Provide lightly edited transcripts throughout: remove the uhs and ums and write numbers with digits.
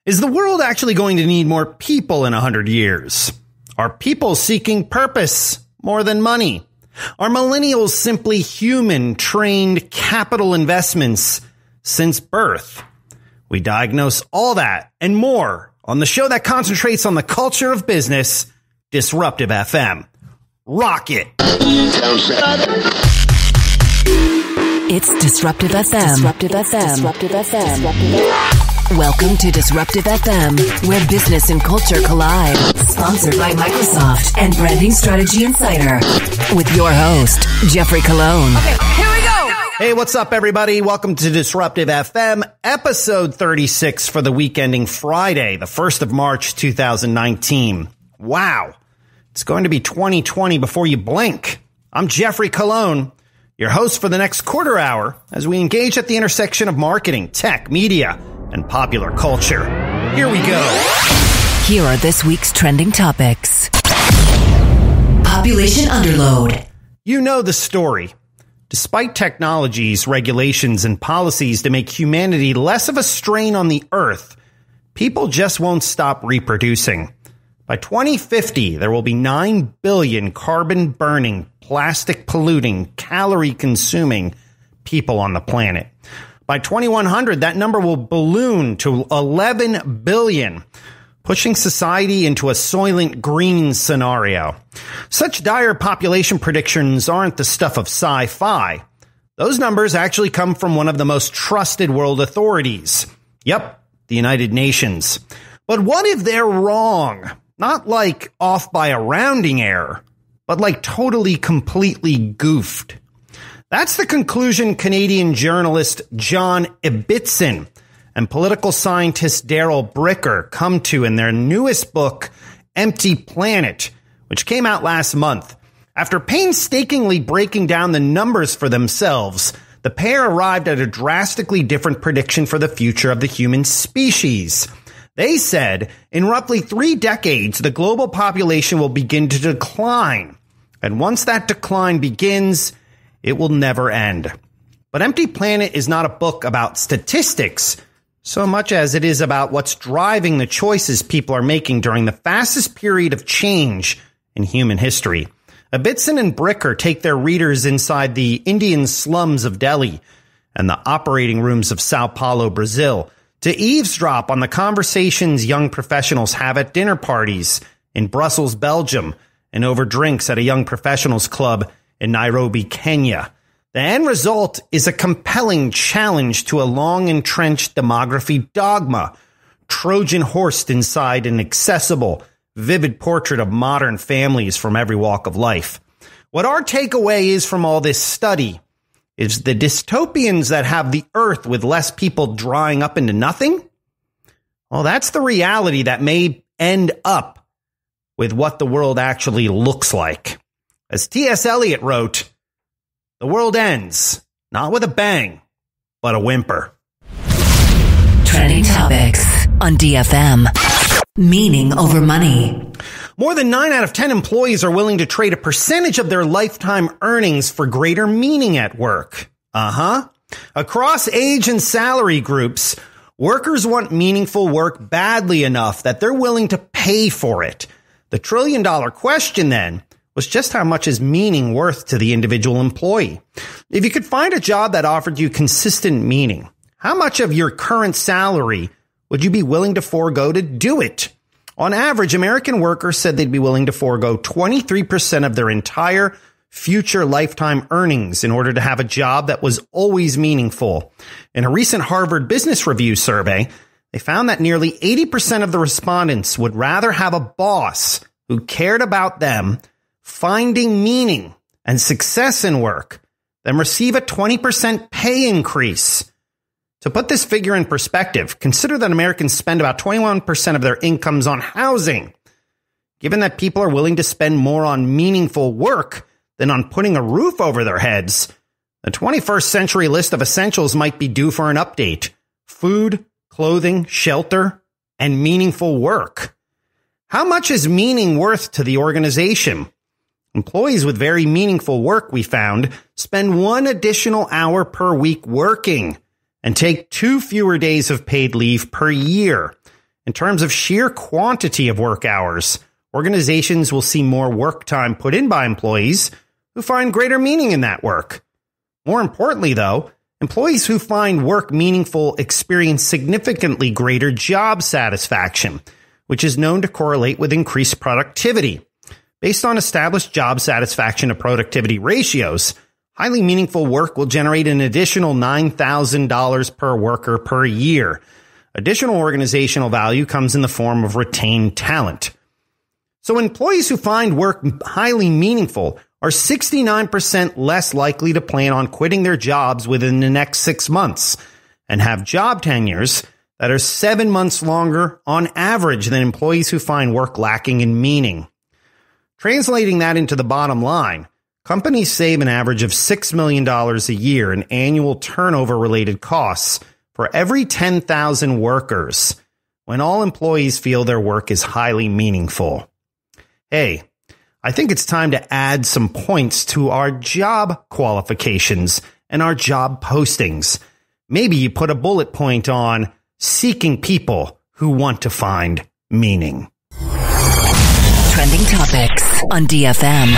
Is the world actually going to need more people in 100 years? Are people seeking purpose more than money? Are millennials simply human, trained capital investments since birth? We diagnose all that and more on the show that concentrates on the culture of business, Disruptive FM. Rock it! It's Disruptive FM. Disruptive FM. Disruptive FM. Welcome to Disruptive FM, where business and culture collide. Sponsored by Microsoft and Branding Strategy Insider. With your host, Geoffrey Colon. Okay, here we go! Hey, what's up, everybody? Welcome to Disruptive FM, episode 36 for the week ending Friday, the 1st of March, 2019. Wow. It's going to be 2020 before you blink. I'm Geoffrey Colon, your host for the next quarter hour, as we engage at the intersection of marketing, tech, media, and popular culture. Here we go. Here are this week's trending topics. Population Underload. You know the story. Despite technologies, regulations, and policies to make humanity less of a strain on the earth, people just won't stop reproducing. By 2050, there will be 9 billion carbon-burning, plastic-polluting, calorie-consuming people on the planet. By 2100, that number will balloon to 11 billion, pushing society into a Soylent Green scenario. Such dire population predictions aren't the stuff of sci-fi. Those numbers actually come from one of the most trusted world authorities. Yep, the United Nations. But what if they're wrong? Not like off by a rounding error, but like totally, completely goofed. That's the conclusion Canadian journalist John Ibbitson and political scientist Daryl Bricker come to in their newest book, Empty Planet, which came out last month. After painstakingly breaking down the numbers for themselves, the pair arrived at a drastically different prediction for the future of the human species. They said, in roughly 3 decades, the global population will begin to decline. And once that decline begins, it will never end. But Empty Planet is not a book about statistics so much as it is about what's driving the choices people are making during the fastest period of change in human history. Ibbitson and Bricker take their readers inside the Indian slums of Delhi and the operating rooms of Sao Paulo, Brazil, to eavesdrop on the conversations young professionals have at dinner parties in Brussels, Belgium, and over drinks at a young professionals club in Nairobi, Kenya. The end result is a compelling challenge to a long-entrenched demography dogma, Trojan-horsed inside an accessible, vivid portrait of modern families from every walk of life. What our takeaway is from all this study is the dystopians that have the earth with less people drying up into nothing? Well, that's the reality that may end up with what the world actually looks like. As T.S. Eliot wrote, the world ends, not with a bang, but a whimper. Trending topics on DFM. Meaning over money. More than 9 out of 10 employees are willing to trade a percentage of their lifetime earnings for greater meaning at work. Across age and salary groups, workers want meaningful work badly enough that they're willing to pay for it. The trillion-dollar question, then, was just how much is meaning worth to the individual employee? If you could find a job that offered you consistent meaning, how much of your current salary would you be willing to forego to do it? On average, American workers said they'd be willing to forego 23% of their entire future lifetime earnings in order to have a job that was always meaningful. In a recent Harvard Business Review survey, they found that nearly 80% of the respondents would rather have a boss who cared about them finding meaning and success in work than receive a 20% pay increase. To put this figure in perspective, consider that Americans spend about 21% of their incomes on housing. Given that people are willing to spend more on meaningful work than on putting a roof over their heads, the 21st century list of essentials might be due for an update. Food, clothing, shelter, and meaningful work. How much is meaning worth to the organization? Employees with very meaningful work, we found, spend 1 additional hour per week working and take 2 fewer days of paid leave per year. In terms of sheer quantity of work hours, organizations will see more work time put in by employees who find greater meaning in that work. More importantly, though, employees who find work meaningful experience significantly greater job satisfaction, which is known to correlate with increased productivity. Based on established job satisfaction to productivity ratios, highly meaningful work will generate an additional $9,000 per worker per year. Additional organizational value comes in the form of retained talent. So employees who find work highly meaningful are 69% less likely to plan on quitting their jobs within the next 6 months and have job tenures that are 7 months longer on average than employees who find work lacking in meaning. Translating that into the bottom line, companies save an average of $6 million a year in annual turnover-related costs for every 10,000 workers when all employees feel their work is highly meaningful. Hey, I think it's time to add some points to our job qualifications and our job postings. Maybe you put a bullet point on seeking people who want to find meaning. Trending topics on DFM.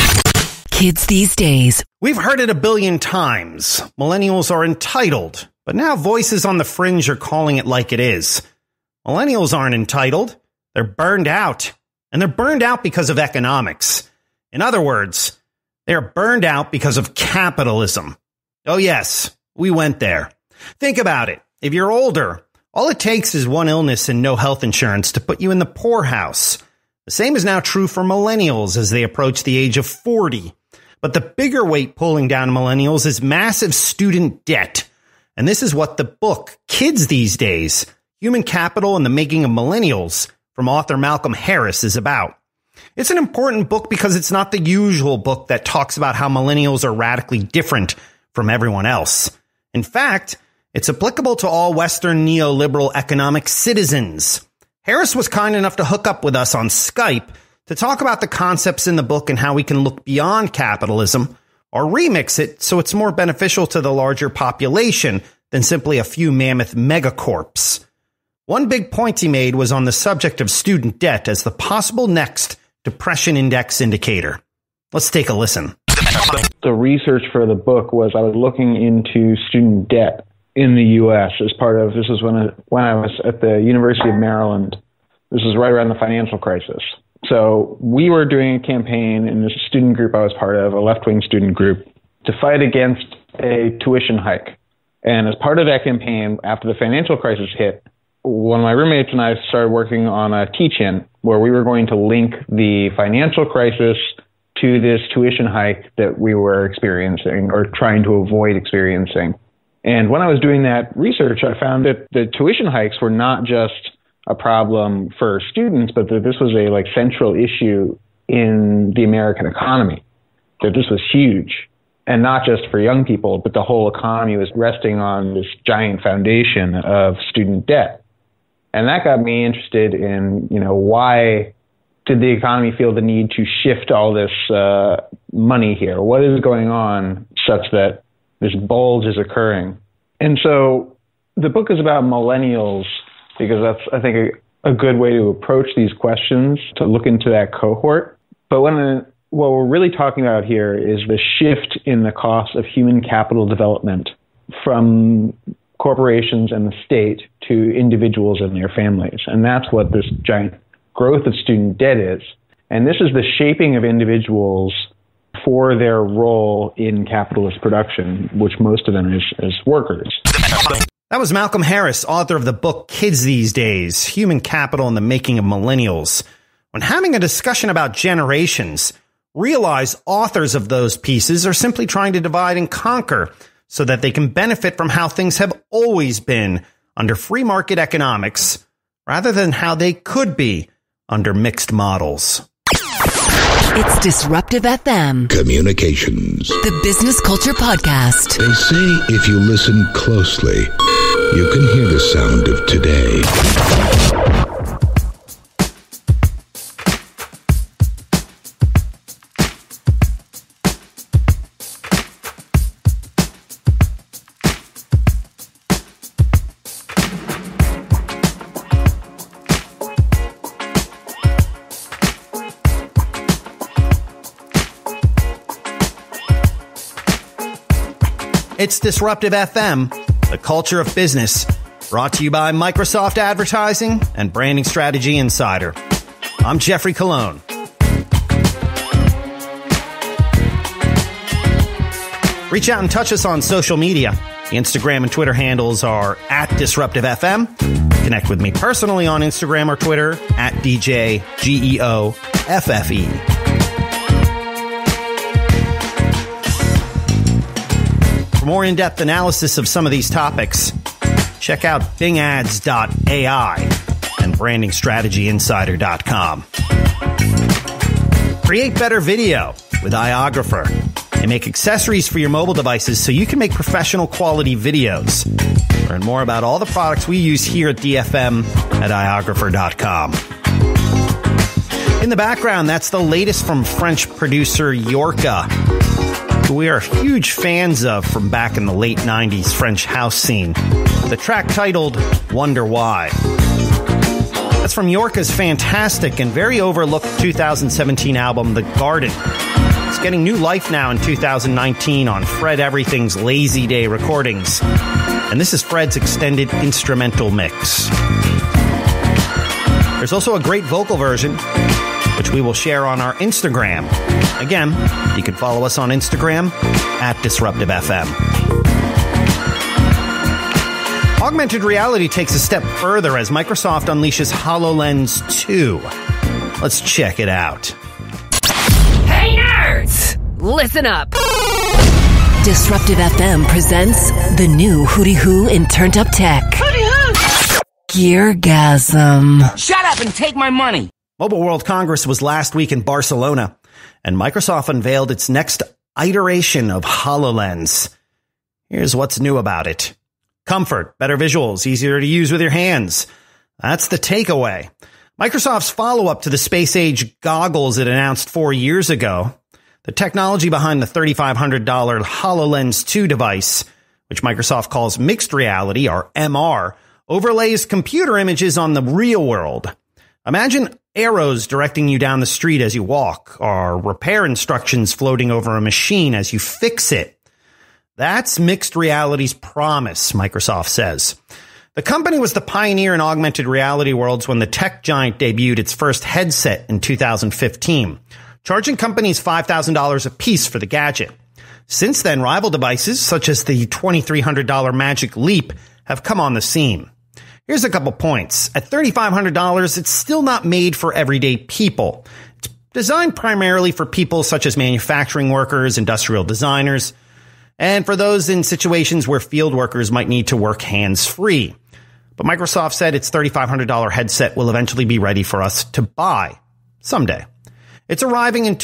Kids these days. We've heard it a billion times. Millennials are entitled, but now voices on the fringe are calling it like it is. Millennials aren't entitled. They're burned out. And they're burned out because of economics. In other words, they're burned out because of capitalism. Oh yes, we went there. Think about it. If you're older, all it takes is one illness and no health insurance to put you in the poorhouse. The same is now true for millennials as they approach the age of 40. But the bigger weight pulling down millennials is massive student debt. And this is what the book, Kids These Days, Human Capital and the Making of Millennials, from author Malcolm Harris is about. It's an important book because it's not the usual book that talks about how millennials are radically different from everyone else. In fact, it's applicable to all Western neoliberal economic citizens. Harris was kind enough to hook up with us on Skype to talk about the concepts in the book and how we can look beyond capitalism or remix it so it's more beneficial to the larger population than simply a few mammoth megacorps. One big point he made was on the subject of student debt as the possible next depression index indicator. Let's take a listen. The research for the book was I was looking into student debt in the U.S. as part of, this was when I was at the University of Maryland. This was right around the financial crisis. So we were doing a campaign in this student group I was part of, a left-wing student group, to fight against a tuition hike. And as part of that campaign, after the financial crisis hit, one of my roommates and I started working on a teach-in where we were going to link the financial crisis to this tuition hike that we were experiencing or trying to avoid experiencing. And when I was doing that research, I found that the tuition hikes were not just a problem for students, but that this was a central issue in the American economy, that this was huge. And not just for young people, but the whole economy was resting on this giant foundation of student debt. And that got me interested in, why did the economy feel the need to shift all this money here? What is going on such that this bulge is occurring? And so the book is about millennials because that's, I think, a good way to approach these questions, to look into that cohort. But what we're really talking about here is the shift in the cost of human capital development from corporations and the state to individuals and their families. And that's what this giant growth of student debt is. And this is the shaping of individuals for their role in capitalist production, which most of them is as workers. That was Malcolm Harris, author of the book Kids These Days, Human Capital and the Making of Millennials. When having a discussion about generations, realize authors of those pieces are simply trying to divide and conquer so that they can benefit from how things have always been under free market economics, rather than how they could be under mixed models. It's Disruptive FM. Communications. The Business Culture Podcast. They say if you listen closely, you can hear the sound of today. It's Disruptive FM, the culture of business, brought to you by Microsoft Advertising and Branding Strategy Insider. I'm Geoffrey Colon. Reach out and touch us on social media. The Instagram and Twitter handles are @DisruptiveFM. Connect with me personally on Instagram or Twitter @DJGeoffe. For more in-depth analysis of some of these topics, check out bingads.ai and brandingstrategyinsider.com. Create better video with iOgrapher. They make accessories for your mobile devices so you can make professional quality videos. Learn more about all the products we use here at DFM at iographer.com. In the background, that's the latest from French producer Llorca, who we are huge fans of from back in the late 90s French house scene. The track titled Wonderwhy. That's from Llorca's fantastic and very overlooked 2017 album, The Garden. It's getting new life now in 2019 on Fred Everything's Lazy Day recordings. And this is Fred's extended instrumental mix. There's also a great vocal version, which we will share on our Instagram. Again, you can follow us on Instagram @DisruptiveFM. Augmented reality takes a step further as Microsoft unleashes HoloLens 2. Let's check it out. Hey nerds! Listen up! Disruptive FM presents the new Hootie Hoo in Turned Up Tech. Hootie Hoo! Geargasm. Shut up and take my money! Mobile World Congress was last week in Barcelona, and Microsoft unveiled its next iteration of HoloLens. Here's what's new about it. Comfort, better visuals, easier to use with your hands. That's the takeaway. Microsoft's follow-up to the space-age goggles it announced 4 years ago. The technology behind the $3,500 HoloLens 2 device, which Microsoft calls mixed reality, or MR, overlays computer images on the real world. Imagine arrows directing you down the street as you walk, or repair instructions floating over a machine as you fix it. That's mixed reality's promise, Microsoft says. The company was the pioneer in augmented reality worlds when the tech giant debuted its first headset in 2015, charging companies $5,000 a piece for the gadget. Since then, rival devices such as the $2,300 Magic Leap have come on the scene. Here's a couple points. At $3,500, it's still not made for everyday people. It's designed primarily for people such as manufacturing workers, industrial designers, and for those in situations where field workers might need to work hands-free. But Microsoft said its $3,500 headset will eventually be ready for us to buy someday. It's arriving in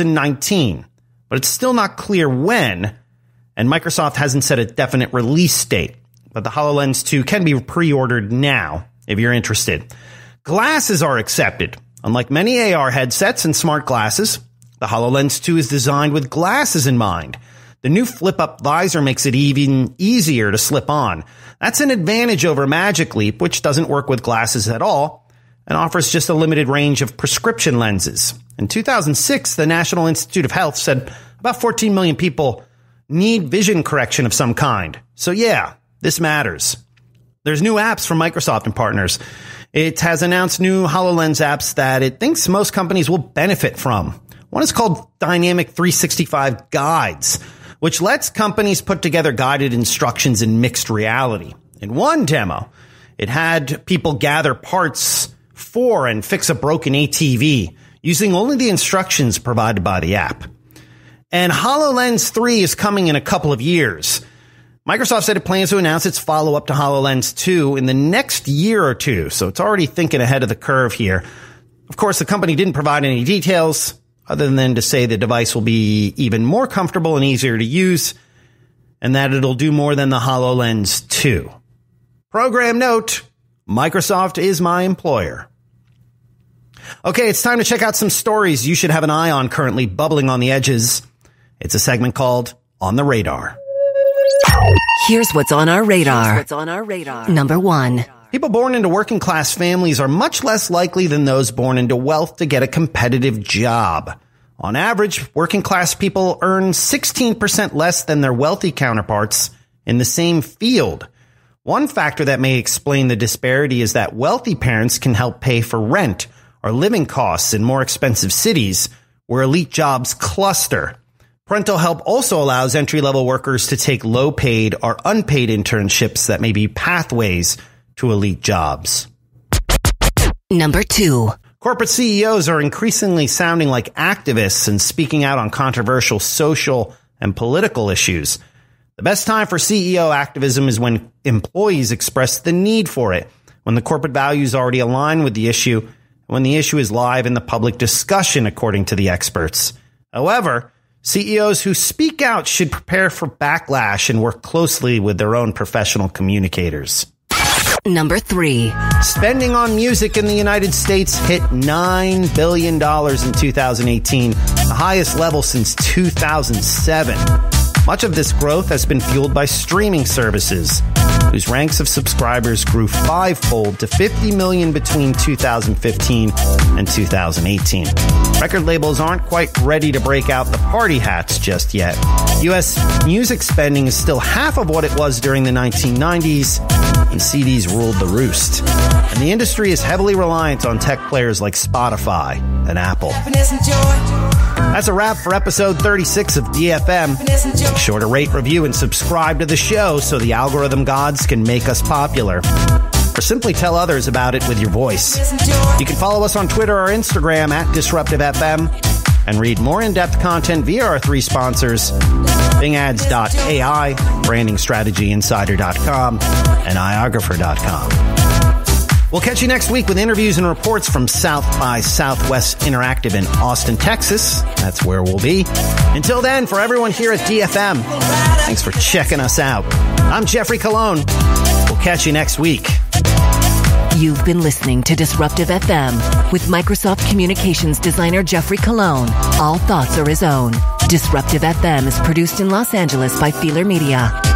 2019, but it's still not clear when, and Microsoft hasn't set a definite release date. But the HoloLens 2 can be pre-ordered now if you're interested. Glasses are accepted. Unlike many AR headsets and smart glasses, the HoloLens 2 is designed with glasses in mind. The new flip-up visor makes it even easier to slip on. That's an advantage over Magic Leap, which doesn't work with glasses at all and offers just a limited range of prescription lenses. In 2006, the National Institute of Health said about 14 million people need vision correction of some kind. So yeah, this matters. There's new apps from Microsoft and partners. It has announced new HoloLens apps that it thinks most companies will benefit from. One is called Dynamic 365 Guides, which lets companies put together guided instructions in mixed reality. In one demo, it had people gather parts for and fix a broken ATV using only the instructions provided by the app. And HoloLens 3 is coming in a couple of years. Microsoft said it plans to announce its follow-up to HoloLens 2 in the next year or two, so it's already thinking ahead of the curve here. Of course, the company didn't provide any details other than to say the device will be even more comfortable and easier to use, and that it'll do more than the HoloLens 2. Program note, Microsoft is my employer. Okay, it's time to check out some stories you should have an eye on currently bubbling on the edges. It's a segment called On the Radar. Here's what's on our radar. Number 1. People born into working class families are much less likely than those born into wealth to get a competitive job. On average, working class people earn 16% less than their wealthy counterparts in the same field. One factor that may explain the disparity is that wealthy parents can help pay for rent or living costs in more expensive cities where elite jobs cluster. Parental help also allows entry-level workers to take low-paid or unpaid internships that may be pathways to elite jobs. Number 2. Corporate CEOs are increasingly sounding like activists and speaking out on controversial social and political issues. The best time for CEO activism is when employees express the need for it, when the corporate values already align with the issue, and when the issue is live in the public discussion, according to the experts. However, CEOs who speak out should prepare for backlash and work closely with their own professional communicators. Number 3. Spending on music in the United States hit $9 billion in 2018, the highest level since 2007. Much of this growth has been fueled by streaming services, whose ranks of subscribers grew fivefold to 50 million between 2015 and 2018. Record labels aren't quite ready to break out the party hats just yet. U.S. music spending is still half of what it was during the 1990s, when CDs ruled the roost. And the industry is heavily reliant on tech players like Spotify and Apple. That's a wrap for episode 36 of DFM. Make sure to rate, review, and subscribe to the show so the algorithm gods can make us popular. Or simply tell others about it with your voice. You can follow us on Twitter or Instagram at DisruptiveFM and read more in-depth content via our 3 sponsors, BingAds.ai, BrandingStrategyInsider.com, and iographer.com. We'll catch you next week with interviews and reports from South by Southwest Interactive in Austin, Texas. That's where we'll be. Until then, for everyone here at DFM, thanks for checking us out. I'm Geoffrey Colon. We'll catch you next week. You've been listening to Disruptive FM with Microsoft Communications designer Geoffrey Colon. All thoughts are his own. Disruptive FM is produced in Los Angeles by Feeler Media.